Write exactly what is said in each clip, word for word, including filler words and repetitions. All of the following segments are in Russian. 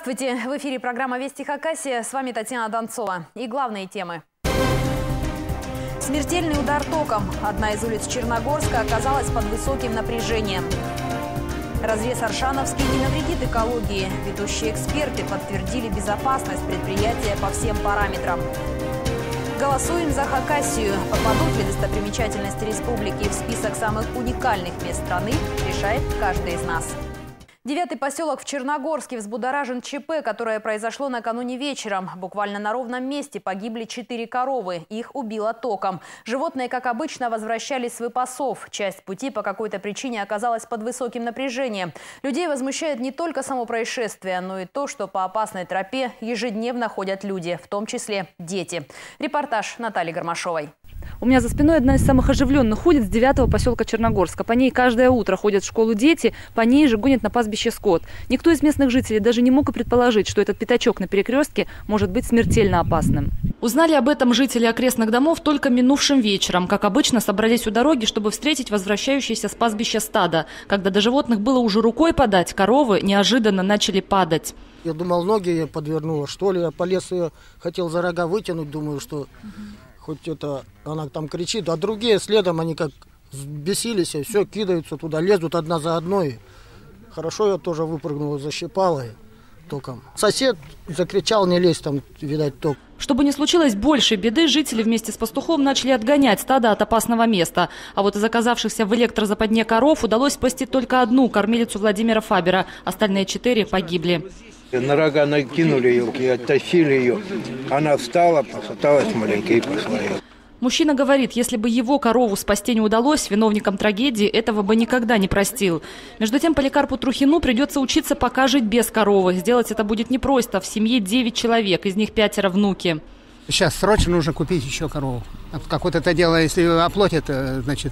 Здравствуйте! В эфире программа «Вести Хакасия». С вами Татьяна Донцова. И главные темы. Смертельный удар током. Одна из улиц Черногорска оказалась под высоким напряжением. Разрез Аршановский не навредит экологии. Ведущие эксперты подтвердили безопасность предприятия по всем параметрам. Голосуем за Хакасию. Попадут ли достопримечательности республики в список самых уникальных мест страны, решает каждый из нас. Девятый поселок в Черногорске взбудоражен ЧП, которое произошло накануне вечером. Буквально на ровном месте погибли четыре коровы. Их убило током. Животные, как обычно, возвращались с выпасов. Часть пути по какой-то причине оказалась под высоким напряжением. Людей возмущает не только само происшествие, но и то, что по опасной тропе ежедневно ходят люди, в том числе дети. Репортаж Натальи Гармашовой. У меня за спиной одна из самых оживленных улиц девятого поселка Черногорска. По ней каждое утро ходят в школу дети, по ней же гонят на пастбище скот. Никто из местных жителей даже не мог и предположить, что этот пятачок на перекрестке может быть смертельно опасным. Узнали об этом жители окрестных домов только минувшим вечером. Как обычно, собрались у дороги, чтобы встретить возвращающееся с пастбища стадо. Когда до животных было уже рукой подать, коровы неожиданно начали падать. Я думал, ноги ее подвернула, что ли. Я полез ее, хотел за рога вытянуть, думаю, что... Хоть это, она там кричит, а другие следом, они как взбесились, и все, кидаются туда, лезут одна за одной. Хорошо, я тоже выпрыгнул, защипал и током. Сосед закричал, не лезь, там, видать, ток. Чтобы не случилось большей беды, жители вместе с пастухом начали отгонять стадо от опасного места. А вот из оказавшихся в электрозападне коров удалось спасти только одну, кормилицу Владимира Фабера. Остальные четыре погибли. На рога накинули ее, оттащили ее. Она встала, осталась маленько и пошла. Мужчина говорит, если бы его корову спасти не удалось, виновникам трагедии этого бы никогда не простил. Между тем, Поликарпу Трухину придется учиться пока жить без коровы. Сделать это будет непросто. В семье девять человек, из них пятеро внуки. Сейчас срочно нужно купить еще корову. Как вот это дело, если оплатят, значит,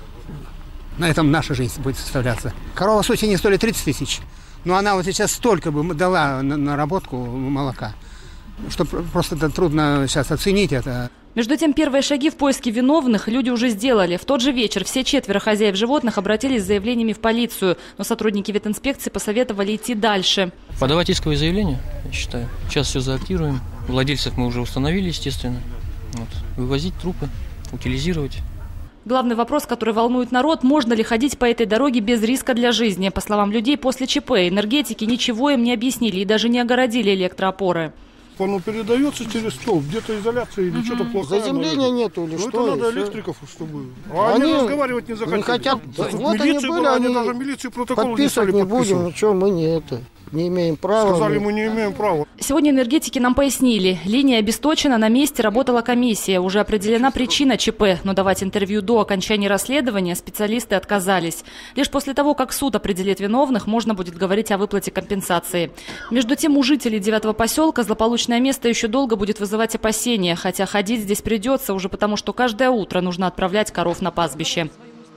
на этом наша жизнь будет составляться. Корова, в сути, не стоит тридцать тысяч. Но она вот сейчас столько бы дала на наработку молока, что просто это трудно сейчас оценить это. Между тем, первые шаги в поиске виновных люди уже сделали. В тот же вечер все четверо хозяев животных обратились с заявлениями в полицию, но сотрудники ветинспекции посоветовали идти дальше. Подавать исковое заявление, я считаю. Сейчас все заактируем. Владельцев мы уже установили, естественно. Вот. Вывозить трупы, утилизировать. Главный вопрос, который волнует народ, можно ли ходить по этой дороге без риска для жизни. По словам людей, после ЧП энергетики ничего им не объяснили и даже не огородили электроопоры. Оно передается через столб, где-то изоляция или угу. что-то плохо. Заземления нету или ну, что? Это надо электриков, чтобы... А они, они разговаривать не захотели. Не хотят. Да, вот они были, была, они, они даже милиции протокол подписывать не не будем, ничего, мы не это... Не имеем права. Сказали, мы не имеем права. Сегодня энергетики нам пояснили. Линия обесточена, на месте работала комиссия. Уже определена причина ЧП. Но давать интервью до окончания расследования специалисты отказались. Лишь после того, как суд определит виновных, можно будет говорить о выплате компенсации. Между тем, у жителей девятого поселка злополучное место еще долго будет вызывать опасения. Хотя ходить здесь придется уже потому, что каждое утро нужно отправлять коров на пастбище.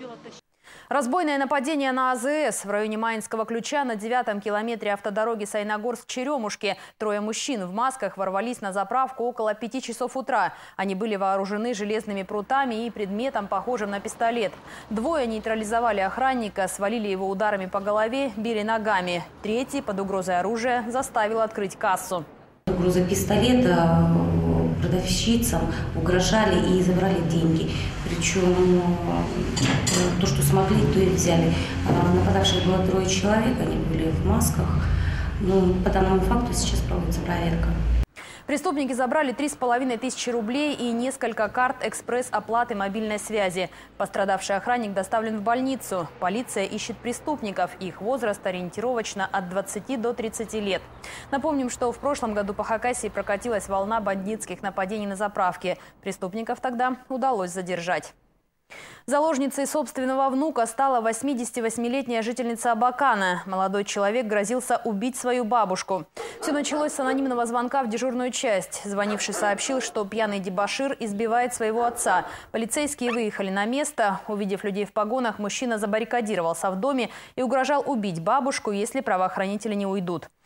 Разбойное нападение на АЗС в районе Маинского ключа на девятом километре автодороги Саяногорск-Черемушки. Трое мужчин в масках ворвались на заправку около пяти часов утра. Они были вооружены железными прутами и предметом, похожим на пистолет. Двое нейтрализовали охранника, свалили его ударами по голове, били ногами. Третий под угрозой оружия заставил открыть кассу. Угроза пистолета продавщицам угрожали и забрали деньги. Причем то, что смогли, то и взяли. Нападавших было трое человек, они были в масках. Но по данному факту сейчас проводится проверка. Преступники забрали три с половиной тысячи рублей и несколько карт экспресс-оплаты мобильной связи. Пострадавший охранник доставлен в больницу. Полиция ищет преступников. Их возраст ориентировочно от двадцати до тридцати лет. Напомним, что в прошлом году по Хакасии прокатилась волна бандитских нападений на заправке. Преступников тогда удалось задержать. Заложницей собственного внука стала восьмидесятивосьмилетняя жительница Абакана. Молодой человек грозился убить свою бабушку. Все началось с анонимного звонка в дежурную часть. Звонивший сообщил, что пьяный дебошир избивает своего отца. Полицейские выехали на место. Увидев людей в погонах, мужчина забаррикадировался в доме и угрожал убить бабушку, если правоохранители не уйдут.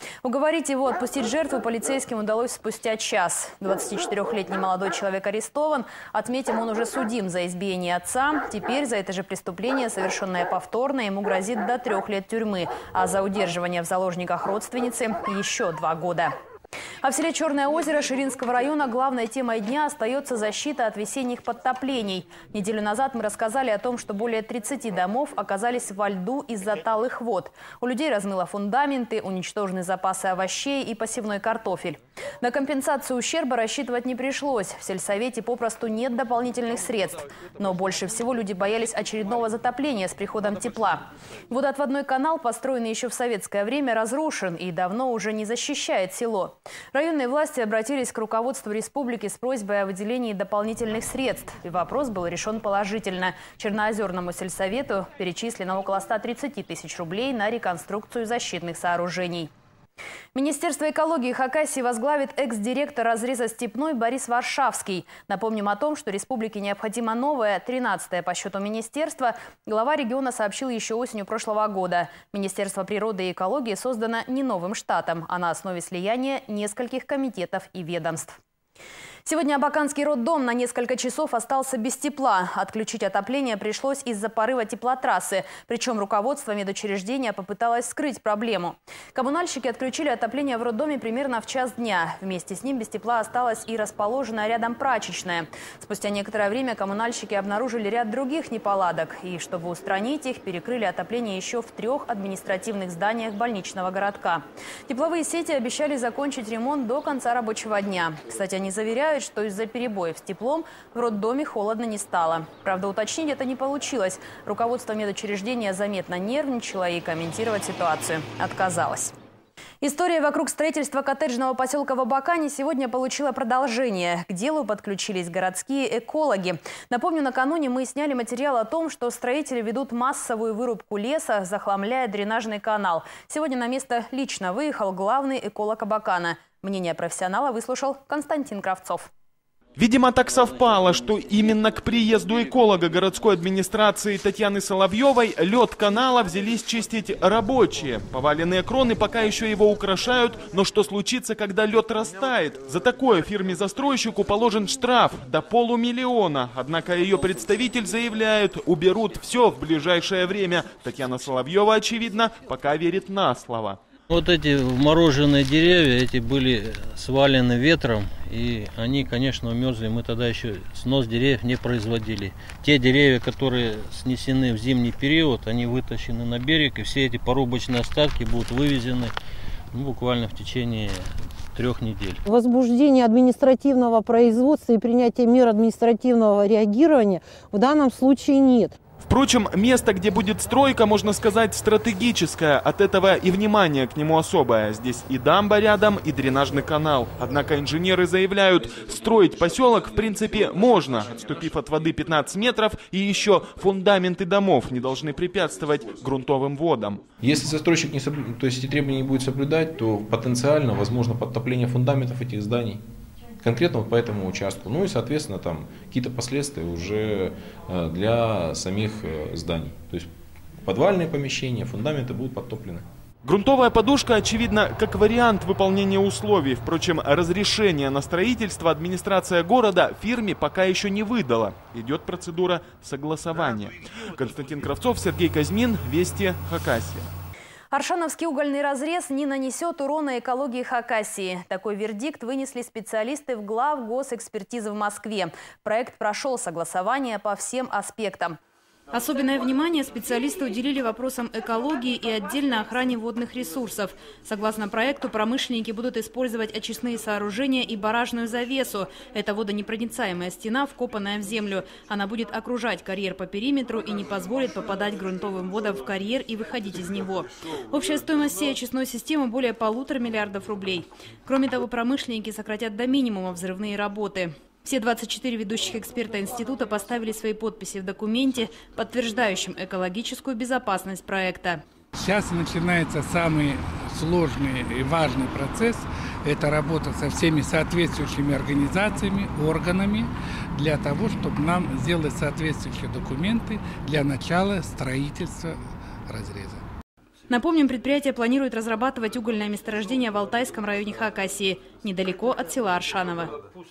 Уговорить его отпустить жертву полицейским удалось спустя час. двадцатичетырёхлетний молодой человек арестован. Отметим, он уже судим за избиение отца. Теперь за это же преступление, совершенное повторно, ему грозит до трех лет тюрьмы. А за удерживание в заложниках родственницы еще два года. А в селе Черное озеро Ширинского района главной темой дня остается защита от весенних подтоплений. Неделю назад мы рассказали о том, что более тридцати домов оказались во льду из-за талых вод. У людей размыло фундаменты, уничтожены запасы овощей и посевной картофель. На компенсацию ущерба рассчитывать не пришлось. В сельсовете попросту нет дополнительных средств. Но больше всего люди боялись очередного затопления с приходом тепла. Водоотводной канал, построенный еще в советское время, разрушен и давно уже не защищает село. Районные власти обратились к руководству республики с просьбой о выделении дополнительных средств. И вопрос был решен положительно. Черноозерному сельсовету перечислено около ста тридцати тысяч рублей на реконструкцию защитных сооружений. Министерство экологии Хакасии возглавит экс-директор разреза «Степной» Борис Варшавский. Напомним о том, что республике необходимо новое, тринадцатое по счету министерство. Глава региона сообщил еще осенью прошлого года. Министерство природы и экологии создано не новым штатом, а на основе слияния нескольких комитетов и ведомств. Сегодня Абаканский роддом на несколько часов остался без тепла. Отключить отопление пришлось из-за порыва теплотрассы. Причем руководство медучреждения попыталось скрыть проблему. Коммунальщики отключили отопление в роддоме примерно в час дня. Вместе с ним без тепла осталась и расположенная рядом прачечная. Спустя некоторое время коммунальщики обнаружили ряд других неполадок. И чтобы устранить их, перекрыли отопление еще в трех административных зданиях больничного городка. Тепловые сети обещали закончить ремонт до конца рабочего дня. Кстати, они заверяют, что из-за перебоев с теплом в роддоме холодно не стало. Правда, уточнить это не получилось. Руководство медучреждения заметно нервничало и комментировать ситуацию отказалось. История вокруг строительства коттеджного поселка в Абакане сегодня получила продолжение. К делу подключились городские экологи. Напомню, накануне мы сняли материал о том, что строители ведут массовую вырубку леса, захламляя дренажный канал. Сегодня на место лично выехал главный эколог Абакана. Мнение профессионала выслушал Константин Кравцов. Видимо, так совпало, что именно к приезду эколога городской администрации Татьяны Соловьевой лед канала взялись чистить рабочие. Поваленные кроны пока еще его украшают, но что случится, когда лед растает? За такое фирме-застройщику положен штраф до полумиллиона. Однако ее представитель заявляет, уберут все в ближайшее время. Татьяна Соловьева, очевидно, пока верит на слово. Вот эти вмороженные деревья, эти были свалены ветром, и они, конечно, умерзли. Мы тогда еще снос деревьев не производили. Те деревья, которые снесены в зимний период, они вытащены на берег, и все эти порубочные остатки будут вывезены ну, буквально в течение трех недель. Возбуждение административного производства и принятие мер административного реагирования в данном случае нет. Впрочем, место, где будет стройка, можно сказать, стратегическое. От этого и внимание к нему особое. Здесь и дамба рядом, и дренажный канал. Однако инженеры заявляют, строить поселок в принципе можно, отступив от воды пятнадцать метров, и еще фундаменты домов не должны препятствовать грунтовым водам. Если застройщик не соблю... то есть эти требования не будет соблюдать, то потенциально возможно подтопление фундаментов этих зданий. Конкретно вот по этому участку. Ну и, соответственно, там какие-то последствия уже для самих зданий. То есть подвальные помещения, фундаменты будут подтоплены. Грунтовая подушка, очевидно, как вариант выполнения условий. Впрочем, разрешение на строительство администрация города фирме пока еще не выдала. Идет процедура согласования. Константин Кравцов, Сергей Казьмин, Вести, Хакасия. Аршановский угольный разрез не нанесет урона экологии Хакасии. Такой вердикт вынесли специалисты в главгосэкспертизы в Москве. Проект прошел согласование по всем аспектам. Особенное внимание специалисты уделили вопросам экологии и отдельно охране водных ресурсов. Согласно проекту, промышленники будут использовать очистные сооружения и баражную завесу. Это водонепроницаемая стена, вкопанная в землю. Она будет окружать карьер по периметру и не позволит попадать грунтовым водам в карьер и выходить из него. Общая стоимость всей очистной системы более полутора миллиардов рублей. Кроме того, промышленники сократят до минимума взрывные работы. Все двадцать четыре ведущих эксперта института поставили свои подписи в документе, подтверждающем экологическую безопасность проекта. Сейчас начинается самый сложный и важный процесс. Это работа со всеми соответствующими организациями, органами, для того, чтобы нам сделать соответствующие документы для начала строительства разреза. Напомним, предприятие планирует разрабатывать угольное месторождение в Алтайском районе Хакасии, недалеко от села Аршаново.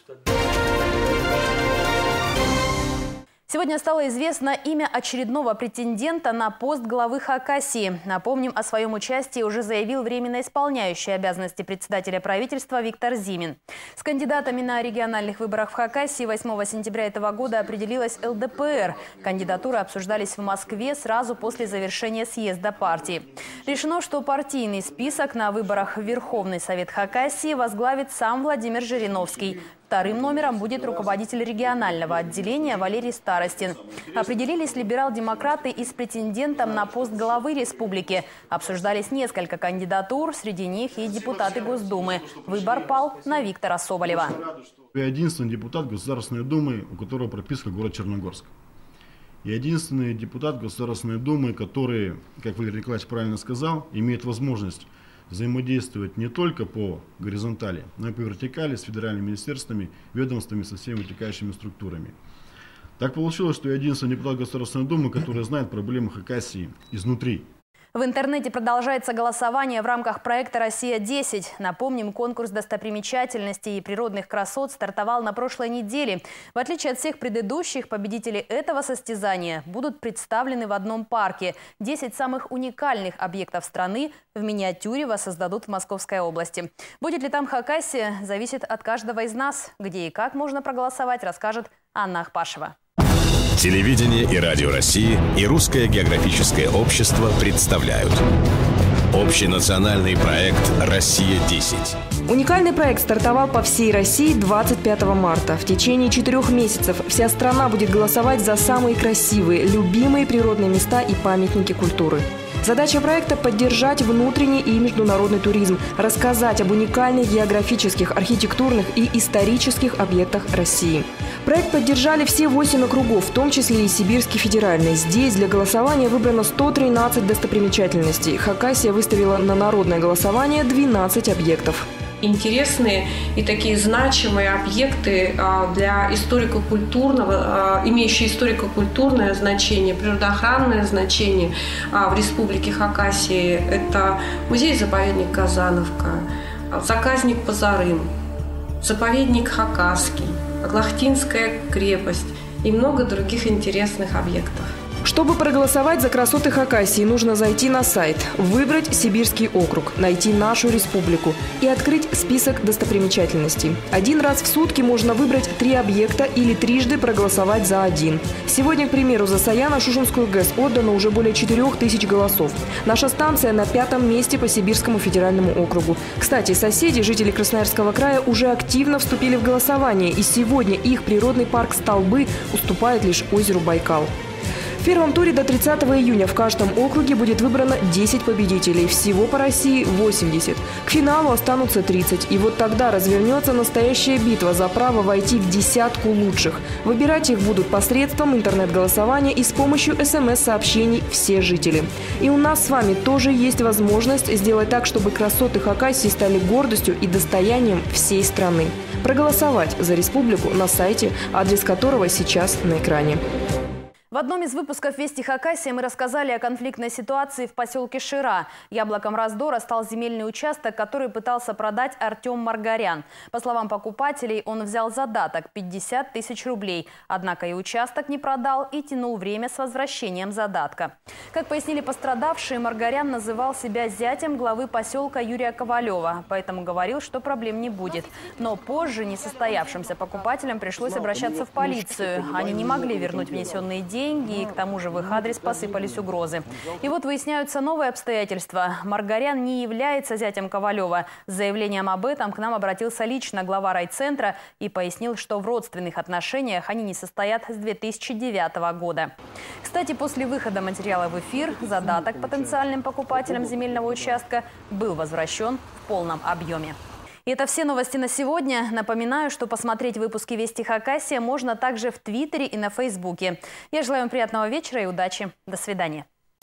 Сегодня стало известно имя очередного претендента на пост главы Хакасии. Напомним, о своем участии уже заявил временно исполняющий обязанности председателя правительства Виктор Зимин. С кандидатами на региональных выборах в Хакасии восьмого сентября этого года определилась эл дэ пэ эр. Кандидатуры обсуждались в Москве сразу после завершения съезда партии. Решено, что партийный список на выборах в Верховный Совет Хакасии возглавит сам Владимир Жириновский. Вторым номером будет руководитель регионального отделения Валерий Старостин. Определились либерал-демократы и с претендентом на пост главы республики. Обсуждались несколько кандидатур, среди них и депутаты Госдумы. Выбор пал на Виктора Соболева. Я единственный депутат Государственной Думы, у которого прописка город Черногорск. Я единственный депутат Государственной Думы, который, как Валерий Николаевич правильно сказал, имеет возможность взаимодействовать не только по горизонтали, но и по вертикали с федеральными министерствами, ведомствами, со всеми вытекающими структурами. Так получилось, что я единственный депутат Государственной Думы, который знает проблемы Хакасии изнутри. В интернете продолжается голосование в рамках проекта «Россия-десять». Напомним, конкурс достопримечательностей и природных красот стартовал на прошлой неделе. В отличие от всех предыдущих, победители этого состязания будут представлены в одном парке. десять самых уникальных объектов страны в миниатюре воссоздадут в Московской области. Будет ли там Хакасия, зависит от каждого из нас. Где и как можно проголосовать, расскажет Анна Ахпашева. Телевидение и радио России и Русское географическое общество представляют общенациональный проект «Россия-десять». Уникальный проект стартовал по всей России двадцать пятого марта. В течение четырех месяцев вся страна будет голосовать за самые красивые, любимые природные места и памятники культуры. Задача проекта – поддержать внутренний и международный туризм, рассказать об уникальных географических, архитектурных и исторических объектах России. Проект поддержали все восемь округов, в том числе и Сибирский федеральный. Здесь для голосования выбрано сто тринадцать достопримечательностей. Хакасия выставила на народное голосование двенадцать объектов. Интересные и такие значимые объекты для историко-культурного, имеющие историко-культурное значение, природоохранное значение в Республике Хакасии. Это музей-заповедник Казановка, заказник Пазарым, заповедник Хакасский, Аглахтинская крепость и много других интересных объектов. Чтобы проголосовать за красоты Хакасии, нужно зайти на сайт, выбрать Сибирский округ, найти нашу республику и открыть список достопримечательностей. Один раз в сутки можно выбрать три объекта или трижды проголосовать за один. Сегодня, к примеру, за Саяно-Шушенскую ГЭС отдано уже более четырех тысяч голосов. Наша станция на пятом месте по Сибирскому федеральному округу. Кстати, соседи, жители Красноярского края, уже активно вступили в голосование, и сегодня их природный парк Столбы уступает лишь озеру Байкал. В первом туре до тридцатого июня в каждом округе будет выбрано десять победителей. Всего по России восемьдесят. К финалу останутся тридцать. И вот тогда развернется настоящая битва за право войти в десятку лучших. Выбирать их будут посредством интернет-голосования и с помощью эс эм эс-сообщений все жители. И у нас с вами тоже есть возможность сделать так, чтобы красоты Хакасии стали гордостью и достоянием всей страны. Проголосовать за республику на сайте, адрес которого сейчас на экране. В одном из выпусков «Вести Хакасия» мы рассказали о конфликтной ситуации в поселке Шира. Яблоком раздора стал земельный участок, который пытался продать Артем Маргарян. По словам покупателей, он взял задаток – пятьдесят тысяч рублей. Однако и участок не продал и тянул время с возвращением задатка. Как пояснили пострадавшие, Маргарян называл себя зятем главы поселка Юрия Ковалева, поэтому говорил, что проблем не будет. Но позже несостоявшимся покупателям пришлось обращаться в полицию. Они не могли вернуть внесенные деньги. Деньги, и к тому же в их адрес посыпались угрозы. И вот выясняются новые обстоятельства. Маргарян не является зятем Ковалева. С заявлением об этом к нам обратился лично глава райцентра и пояснил, что в родственных отношениях они не состоят с две тысячи девятого года. Кстати, после выхода материала в эфир задаток потенциальным покупателям земельного участка был возвращен в полном объеме. И это все новости на сегодня. Напоминаю, что посмотреть выпуски «Вести Хакасия» можно также в Твиттере и на Фейсбуке. Я желаю вам приятного вечера и удачи. До свидания.